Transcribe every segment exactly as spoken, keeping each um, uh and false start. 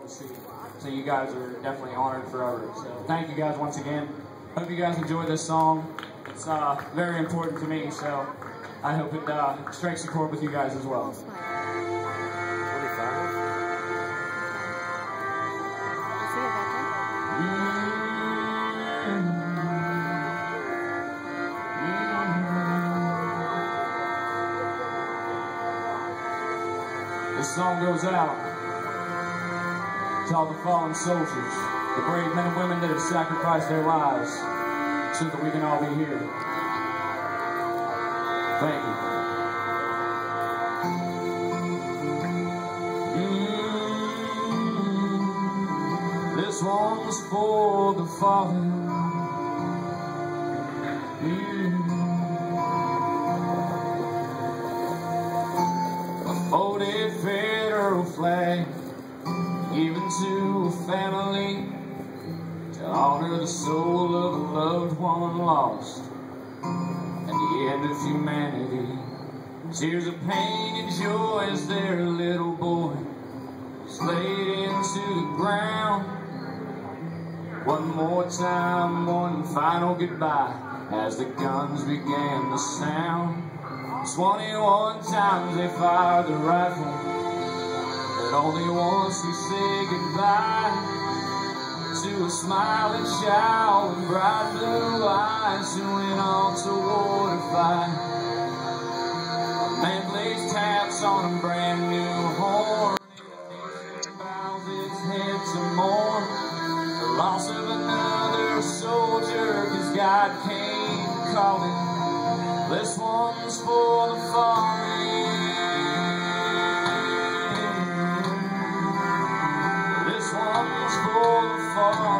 to see. So you guys are definitely honored forever. So thank you guys once again. Hope you guys enjoy this song. It's uh, very important to me, so I hope it uh, strikes a chord with you guys as well. This song goes out to all the fallen soldiers, the brave men and women that have sacrificed their lives so that we can all be here. Thank you. Mm-hmm. This one's for the fallen. Mm-hmm. A folded federal flag given to a family to honor the soul of a loved one lost and the end of humanity. Tears of pain and joy as their little boy was laid into the ground. One more time, one final goodbye as the guns began to sound. Twenty-one times they fired the rifle, but only once he said goodbye to a smiling child with bright blue eyes who went on to war to fight. A man plays taps on a brand new horn, and bows his head to mourn the loss of another soldier, 'cause God came calling. This one's for the fallen. This one's for the fallen.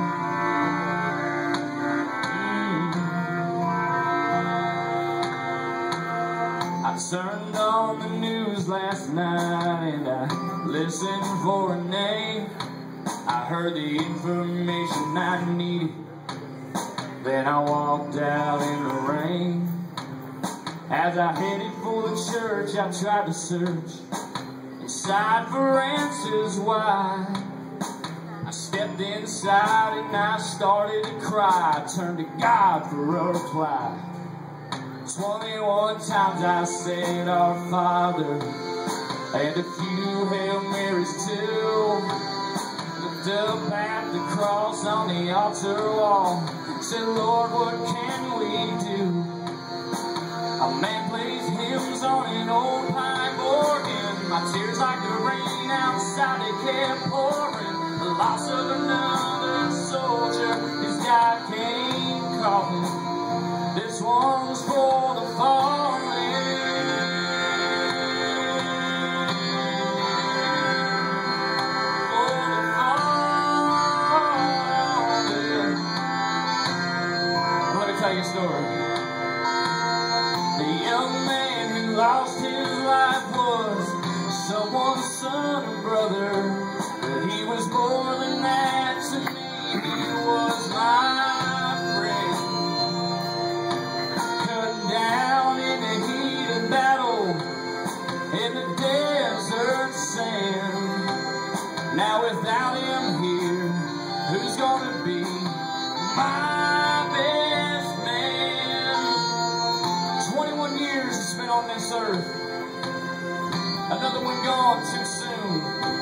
Mm. I turned on the news last night and I listened for a name. I heard the information I needed. Then I walked out in the rain. As I headed for the church, I tried to search inside for answers why. I stepped inside and I started to cry. I turned to God for a reply. Twenty-one times I said, Our Father, and a few Hail Marys too. Looked up at the cross on the altar wall. Said, Lord, what can we do? A man plays hymns on an old pipe organ. My tears like the rain outside, they kept pouring. The loss of another soldier, 'cause God came calling. This one's for the fallen. For the fallen. I want to tell you a story. The young man who lost his life was someone's son or brother, but he was more than that to me. He was my friend. Cut down in the heat of battle in the desert sand. Now without him here, who's gonna be my best man? Twenty-one years he spent on this earth. Another one gone too soon.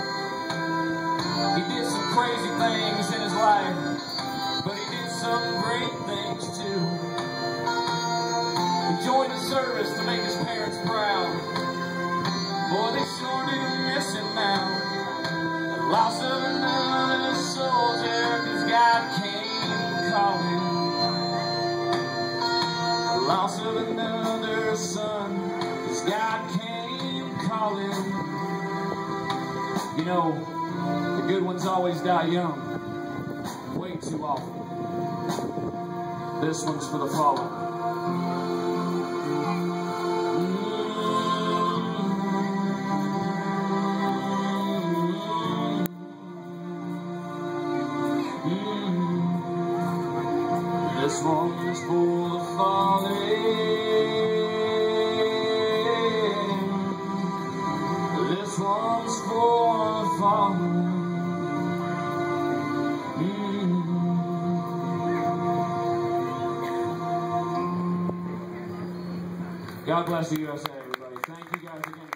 He did some crazy things in his life, but he did some great things too. He joined the service to make his parents proud. Boy, they sure do miss him now. The loss of another soldier, 'cause God came calling. The loss of another son, 'cause God came calling. You know, the good ones always die young, way too often. This one's for the fallen. This one's for the fallen. This one's for the fallen. God bless the U S A, everybody. Thank you guys again.